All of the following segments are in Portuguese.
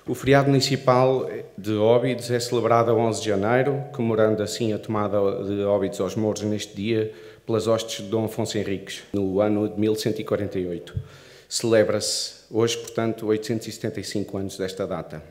O feriado municipal de Óbidos é celebrado a 11 de janeiro, comemorando assim a tomada de Óbidos aos Mouros neste dia pelas hostes de Dom Afonso Henriques, no ano de 1148. Celebra-se hoje, portanto, 875 anos desta data.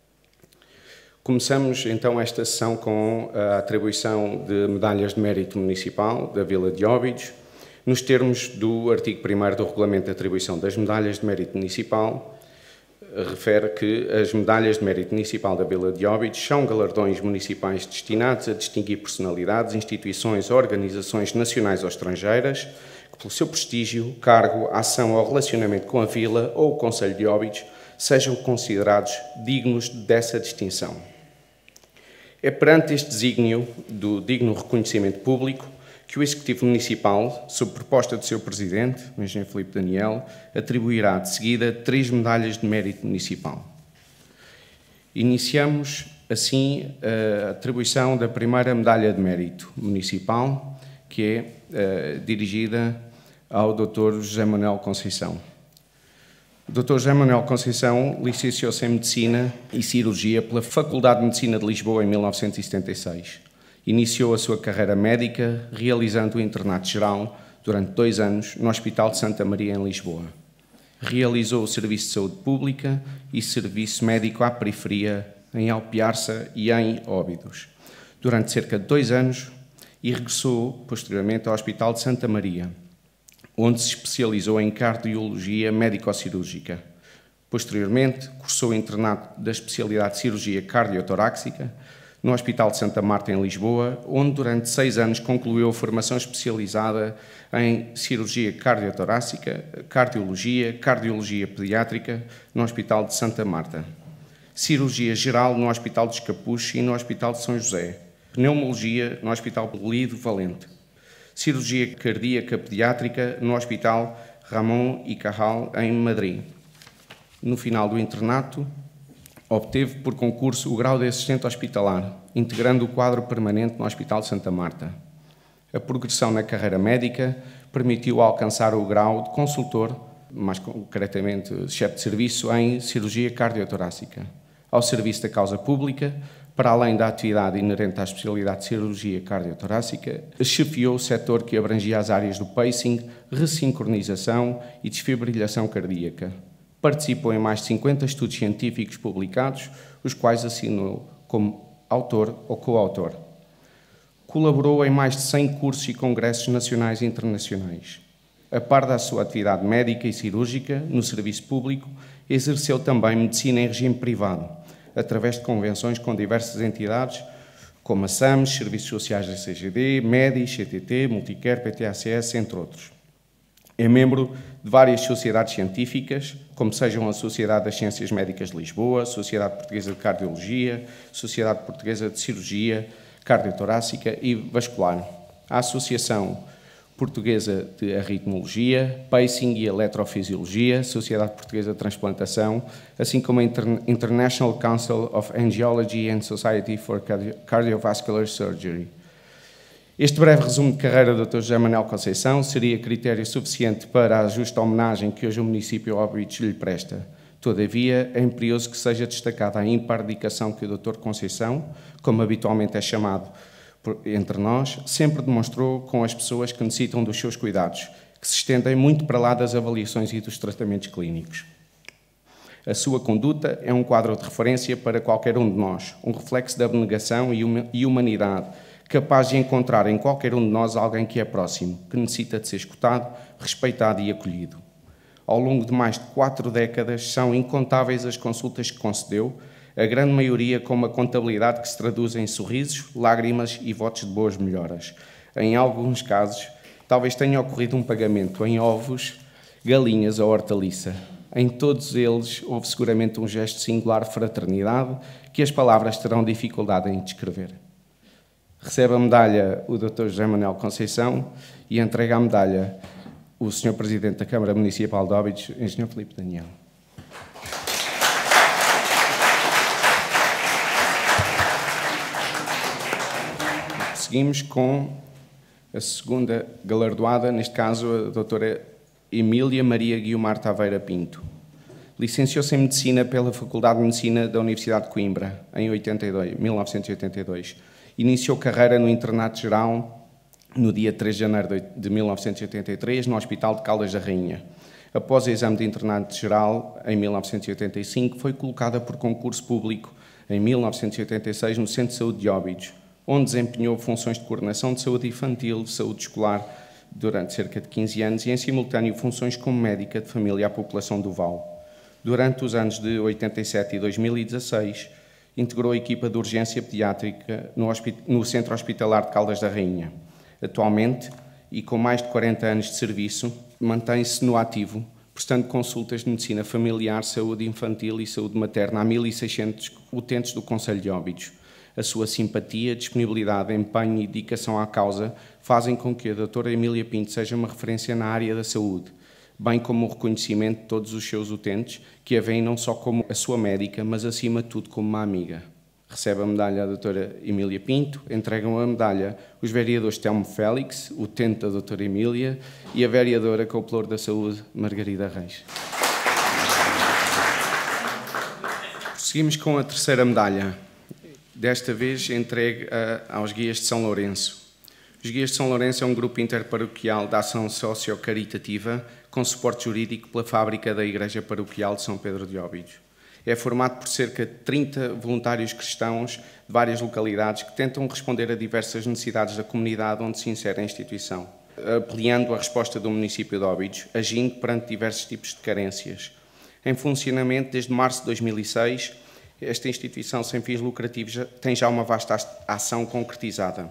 Começamos então esta sessão com a atribuição de medalhas de mérito municipal da Vila de Óbidos, nos termos do artigo 1º do Regulamento de Atribuição das Medalhas de Mérito Municipal. Refere que as medalhas de mérito municipal da Vila de Óbidos são galardões municipais destinados a distinguir personalidades, instituições ou organizações nacionais ou estrangeiras que, pelo seu prestígio, cargo, ação ou relacionamento com a Vila ou o Concelho de Óbidos, sejam considerados dignos dessa distinção. É perante este desígnio do digno reconhecimento público que o Executivo Municipal, sob proposta do seu Presidente, o Engenheiro Filipe Daniel, atribuirá de seguida 3 medalhas de mérito municipal. Iniciamos, assim, a atribuição da primeira medalha de mérito municipal, que é dirigida ao Dr. José Manuel Conceição. O Dr. José Manuel Conceição licenciou-se em Medicina e Cirurgia pela Faculdade de Medicina de Lisboa em 1976. Iniciou a sua carreira médica realizando o internato geral durante 2 anos no Hospital de Santa Maria em Lisboa. Realizou o Serviço de Saúde Pública e Serviço Médico à Periferia em Alpiarça e em Óbidos durante cerca de 2 anos e regressou posteriormente ao Hospital de Santa Maria, onde se especializou em cardiologia médico-cirúrgica. Posteriormente, cursou o internato da especialidade de cirurgia cardiotorácica no Hospital de Santa Marta, em Lisboa, onde durante 6 anos concluiu a formação especializada em cirurgia cardiotorácica, cardiologia pediátrica no Hospital de Santa Marta, cirurgia geral no Hospital de Escapuche e no Hospital de São José, pneumologia no Hospital Lido Valente, cirurgia cardíaca pediátrica no Hospital Ramón y Cajal, em Madrid. No final do internato, obteve por concurso o grau de assistente hospitalar, integrando o quadro permanente no Hospital de Santa Marta. A progressão na carreira médica permitiu alcançar o grau de consultor, mais concretamente chefe de serviço em cirurgia cardiotorácica, ao serviço da causa pública, para além da atividade inerente à especialidade de cirurgia cardiotorácica, chefiou o setor que abrangia as áreas do pacing, ressincronização e desfibrilação cardíaca. Participou em mais de 50 estudos científicos publicados, os quais assinou como autor ou coautor. Colaborou em mais de 100 cursos e congressos nacionais e internacionais. A par da sua atividade médica e cirúrgica no serviço público, exerceu também medicina em regime privado, através de convenções com diversas entidades, como a SAMS, Serviços Sociais da CGD, MEDI, CTT, Multicare, PTACS, entre outros. É membro de várias sociedades científicas, como sejam a Sociedade das Ciências Médicas de Lisboa, a Sociedade Portuguesa de Cardiologia, a Sociedade Portuguesa de Cirurgia Cardiotorácica e Vascular, a Associação Portuguesa de Arritmologia, Pacing e Eletrofisiologia, Sociedade Portuguesa de Transplantação, assim como a International Council of Angiology and Society for Cardiovascular Surgery. Este breve resumo de carreira do Dr. José Manuel Conceição seria critério suficiente para a justa homenagem que hoje o município de Óbidos lhe presta. Todavia, é imperioso que seja destacada a ímpar dedicação que o Dr. Conceição, como habitualmente é chamado entre nós, sempre demonstrou com as pessoas que necessitam dos seus cuidados, que se estendem muito para lá das avaliações e dos tratamentos clínicos. A sua conduta é um quadro de referência para qualquer um de nós, um reflexo da abnegação e humanidade, capaz de encontrar em qualquer um de nós alguém que é próximo, que necessita de ser escutado, respeitado e acolhido. Ao longo de mais de 4 décadas, são incontáveis as consultas que concedeu, a grande maioria com uma contabilidade que se traduz em sorrisos, lágrimas e votos de boas melhoras. Em alguns casos, talvez tenha ocorrido um pagamento em ovos, galinhas ou hortaliça. Em todos eles, houve seguramente um gesto singular de fraternidade que as palavras terão dificuldade em descrever. Recebe a medalha o Dr. José Manuel Conceição e entrega a medalha o Sr. Presidente da Câmara Municipal de Óbidos, Engenheiro Filipe Daniel. Seguimos com a segunda galardoada, neste caso a doutora Emília Maria Guiomar Taveira Pinto. Licenciou-se em Medicina pela Faculdade de Medicina da Universidade de Coimbra, em 1982. Iniciou carreira no Internato Geral no dia 3 de janeiro de 1983, no Hospital de Caldas da Rainha. Após o exame de Internato Geral, em 1985, foi colocada por concurso público, em 1986, no Centro de Saúde de Óbidos, onde desempenhou funções de coordenação de saúde infantil, de saúde escolar, durante cerca de 15 anos, e, em simultâneo, funções como médica de família à população do Val. Durante os anos de 87 e 2016, integrou a equipa de urgência pediátrica no Centro Hospitalar de Caldas da Rainha. Atualmente, e com mais de 40 anos de serviço, mantém-se no ativo, prestando consultas de medicina familiar, saúde infantil e saúde materna a 1.600 utentes do Concelho de Óbidos. A sua simpatia, disponibilidade, empenho e dedicação à causa fazem com que a doutora Emília Pinto seja uma referência na área da saúde, bem como o reconhecimento de todos os seus utentes, que a veem não só como a sua médica, mas acima de tudo como uma amiga. Recebe a medalha a doutora Emília Pinto, entregam a medalha os vereadores Telmo Félix, utente da doutora Emília, e a vereadora com o pelouro da saúde, Margarida Reis. Seguimos com a terceira medalha, desta vez entregue aos Guias de São Lourenço. Os Guias de São Lourenço é um grupo interparoquial de ação socio-caritativa com suporte jurídico pela fábrica da Igreja Paroquial de São Pedro de Óbidos. É formado por cerca de 30 voluntários cristãos de várias localidades que tentam responder a diversas necessidades da comunidade onde se insere a instituição, ampliando a resposta do município de Óbidos, agindo perante diversos tipos de carências. Em funcionamento desde março de 2006, esta instituição sem fins lucrativos tem já uma vasta ação concretizada.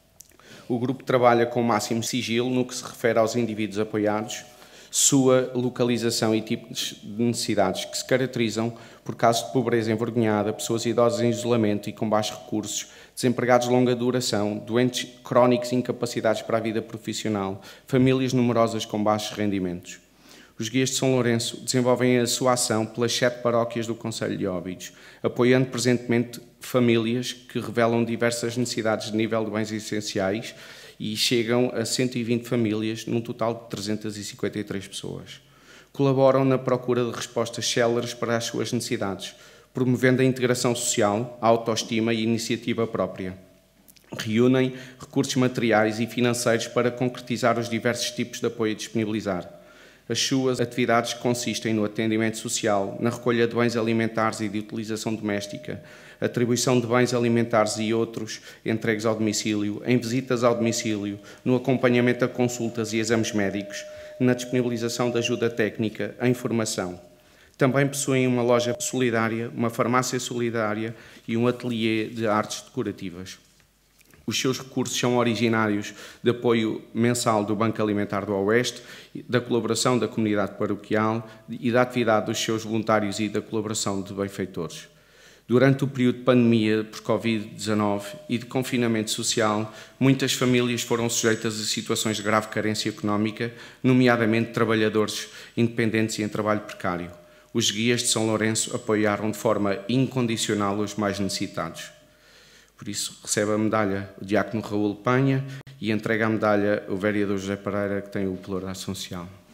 O grupo trabalha com o máximo sigilo no que se refere aos indivíduos apoiados, sua localização e tipos de necessidades que se caracterizam por casos de pobreza envergonhada, pessoas idosas em isolamento e com baixos recursos, desempregados de longa duração, doentes crónicos e incapacidades para a vida profissional, famílias numerosas com baixos rendimentos. Os Guias de São Lourenço desenvolvem a sua ação pelas 7 paróquias do Concelho de Óbidos, apoiando presentemente famílias que revelam diversas necessidades de nível de bens essenciais e chegam a 120 famílias, num total de 353 pessoas. Colaboram na procura de respostas céleres para as suas necessidades, promovendo a integração social, a autoestima e a iniciativa própria. Reúnem recursos materiais e financeiros para concretizar os diversos tipos de apoio a disponibilizar. As suas atividades consistem no atendimento social, na recolha de bens alimentares e de utilização doméstica, atribuição de bens alimentares e outros entregues ao domicílio, em visitas ao domicílio, no acompanhamento a consultas e exames médicos, na disponibilização de ajuda técnica, em formação. Também possuem uma loja solidária, uma farmácia solidária e um ateliê de artes decorativas. Os seus recursos são originários de apoio mensal do Banco Alimentar do Oeste, da colaboração da comunidade paroquial e da atividade dos seus voluntários e da colaboração de benfeitores. Durante o período de pandemia por Covid-19 e de confinamento social, muitas famílias foram sujeitas a situações de grave carência económica, nomeadamente trabalhadores independentes e em trabalho precário. Os Guias de São Lourenço apoiaram de forma incondicional os mais necessitados. Por isso, recebe a medalha o diácono Raul Penha e entrega a medalha o vereador José Pereira, que tem o pelouro da ação social.